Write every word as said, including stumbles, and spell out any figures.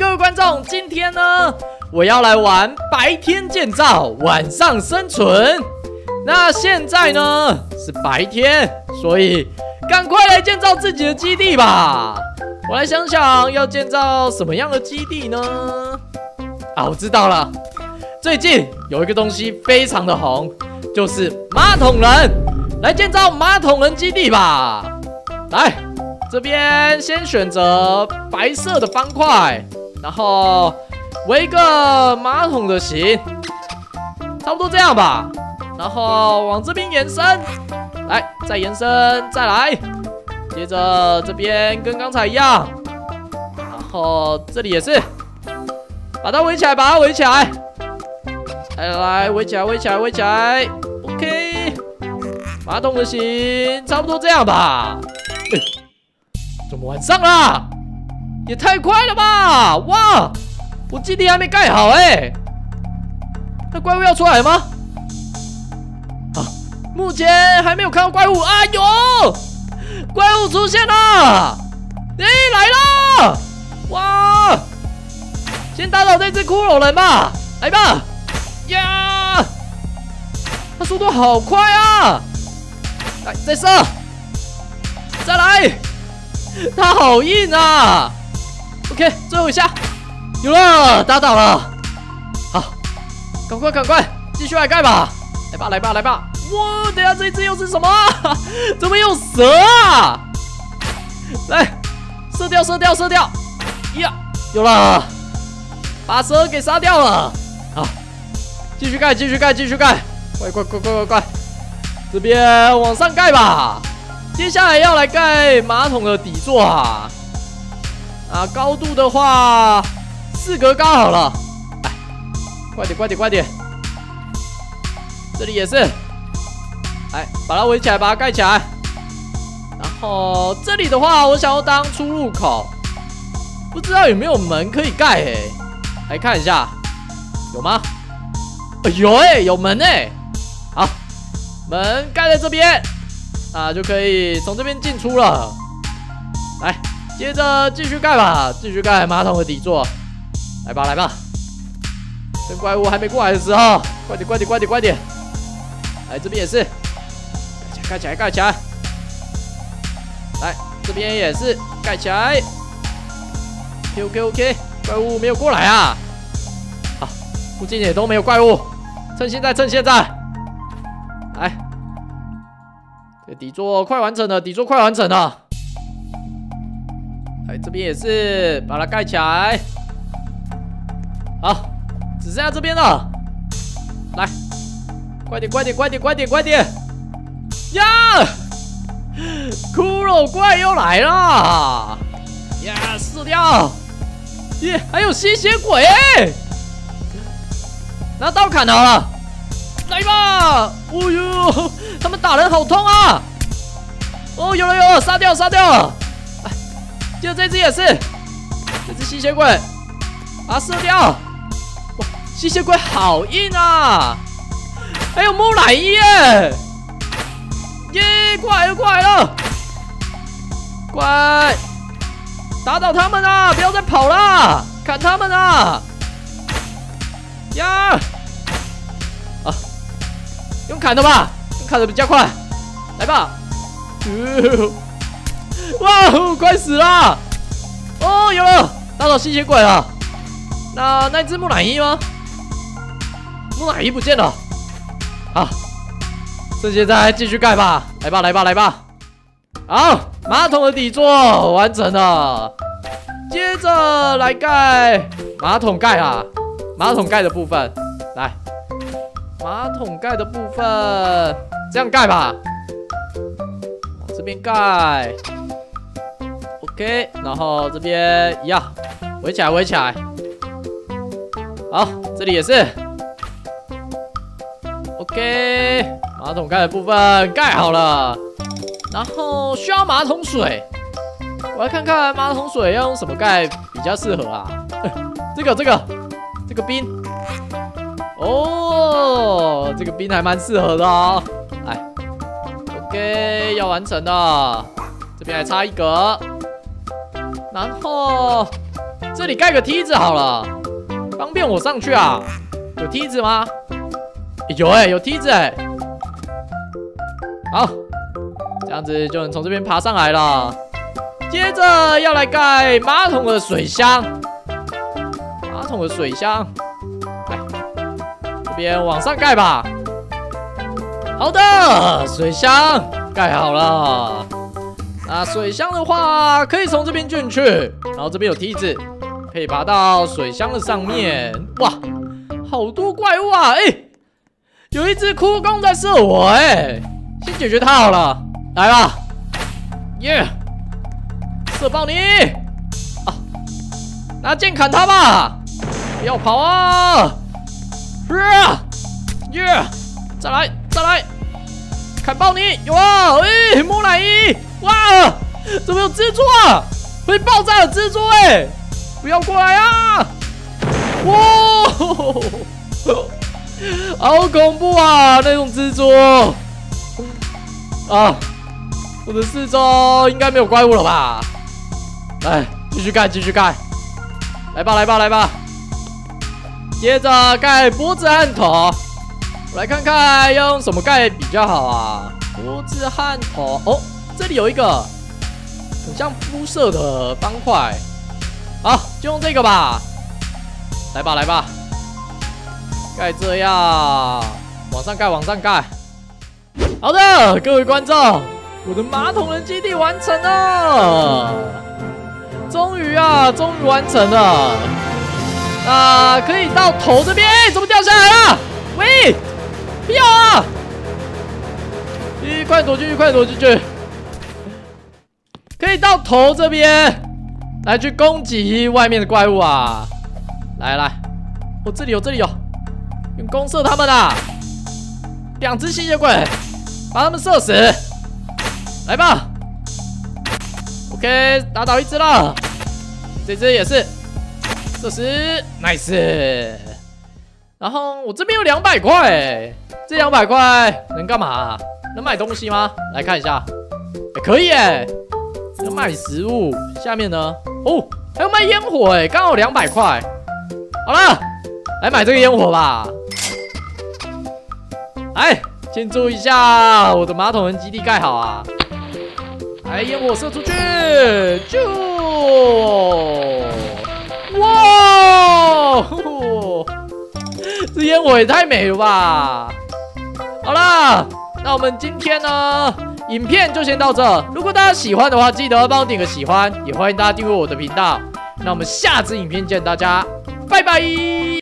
各位观众，今天呢，我要来玩白天建造，晚上生存。那现在呢是白天，所以赶快来建造自己的基地吧。我来想想要建造什么样的基地呢？啊，我知道了，最近有一个东西非常的红，就是马桶人。来建造马桶人基地吧。来，这边先选择白色的方块，然后围一个马桶的形，差不多这样吧。然后往这边延伸，来，再延伸，再来。接着这边跟刚才一样，然后这里也是，把它围起来，把它围起来。来来，围起来，围起来，围起来。OK， 马桶的形差不多这样吧。欸、怎么晚上啦？也太快了吧！哇，我基地还没盖好哎、欸。那怪物要出来了吗？啊，目前还没有看到怪物。哎呦！怪物出现了！哎、欸，来了！哇！先打倒这只骷髅人吧，来吧！呀！他速度好快啊！来，再射！再来！他好硬啊 ！OK， 最后一下，有了，打倒了！好，赶快赶快，继续来盖吧！来吧来吧来吧！哇，等一下这一只又是什么？怎么有蛇啊？来，射掉，射掉，射掉！呀，有了，把蛇给杀掉了。好，继续盖，继续盖，继续盖！快快快快快快！这边往上盖吧。接下来要来盖马桶的底座啊！啊，高度的话，四格高好了。来，快点，快点，快点！这里也是。来，把它围起来，把它盖起来。然后这里的话，我想要当出入口，不知道有没有门可以盖哎、欸？来看一下，有吗？哎、有哎、欸，有门哎、欸。好，门盖在这边，啊，就可以从这边进出了。来，接着继续盖吧，继续盖马桶的底座。来吧，来吧，趁怪物还没过来的时候，快点，快点，快点，快点！来，这边也是。盖起来，盖起来！来，这边也是盖起来。OK OK OK， 怪物没有过来啊！好，附近也都没有怪物，趁现在，趁现在！来，这底座快完成了，底座快完成了。来，这边也是把它盖起来。好，只剩下这边了。来，快点，快点，快点，快点，快点！呀！骷髅怪又来了！呀，射掉！耶，还有吸血鬼哎！拿刀砍好了，来吧！哦呦，他们打人好痛啊！哦，有了有了，杀掉杀掉了！哎，接着这只也是，这只吸血鬼，把它射掉！哇，吸血鬼好硬啊！还有木乃伊耶！耶，过来了，过来了！快打倒他们啊！不要再跑了，砍他们啊！呀！啊，用砍的吧，用砍的比较快。来吧！呃、哇，快死了！哦，有了，打倒吸血鬼了。那那只木乃伊吗？木乃伊不见了。好。趁现在继续盖吧，来吧，来吧，来吧！好，马桶的底座完成了，接着来盖马桶盖啊，马桶盖的部分，来，马桶盖的部分这样盖吧，往这边盖 ，OK， 然后这边一样，围起来，围起来，好，这里也是 ，OK。马桶盖的部分盖好了，然后需要马桶水。我来看看马桶水要用什么盖比较适合啊？这个这个这个冰，哦，这个冰还蛮适合的哦。来 ，OK， 要完成了，这边还差一格，然后这里盖个梯子好了，方便我上去啊。有梯子吗？欸、有哎、欸，有梯子哎、欸。好，这样子就能从这边爬上来了。接着要来盖马桶的水箱，马桶的水箱，来这边往上盖吧。好的，水箱盖好了。那水箱的话，可以从这边进去，然后这边有梯子，可以爬到水箱的上面。哇，好多怪物啊！哎、欸，有一只哭公在射我、欸，哎，先解决它好了。来吧，耶、yeah ！射爆你！啊，拿剑砍他吧！不要跑啊！耶、yeah ！再来，再来！砍爆你！有啊！哎、欸，木乃伊！哇！怎么有蜘蛛啊？会爆炸的蜘蛛哎、欸！不要过来啊！哇！好恐怖啊！那种蜘蛛啊！我的四周应该没有怪物了吧？来，继续盖，继续盖！来吧，来吧，来吧！接着盖脖子和头。我来看看要用什么盖比较好啊？脖子和头哦，这里有一个很像肤色的方块，好，就用这个吧。来吧，来吧，盖这样，往上盖，往上盖。好的，各位观众，我的马桶人基地完成了，终于啊，终于完成了。啊、呃，可以到头这边，欸、怎么掉下来了？喂！不要啊！咦，快躲进去，快躲进去！可以到头这边来去攻击外面的怪物啊！来来，哦，这里有，这里有，用弓射他们啊！两只吸血鬼，把他们射死！来吧 ，OK， 打倒一只了，这只也是射死 ，nice！ 然后我这边有两百块，哎，这两百块能干嘛、啊？能买东西吗？来看一下，欸、可以哎，能买食物。下面呢？哦，还有卖烟火哎，刚好两百块。好了，来买这个烟火吧。来庆祝一下我的马桶人基地盖好啊！来，烟火射出去，就哇！呵呵这烟火也太美了吧！好啦，那我们今天呢，影片就先到这。如果大家喜欢的话，记得帮我点个喜欢，也欢迎大家订阅我的频道。那我们下支影片见，大家拜拜。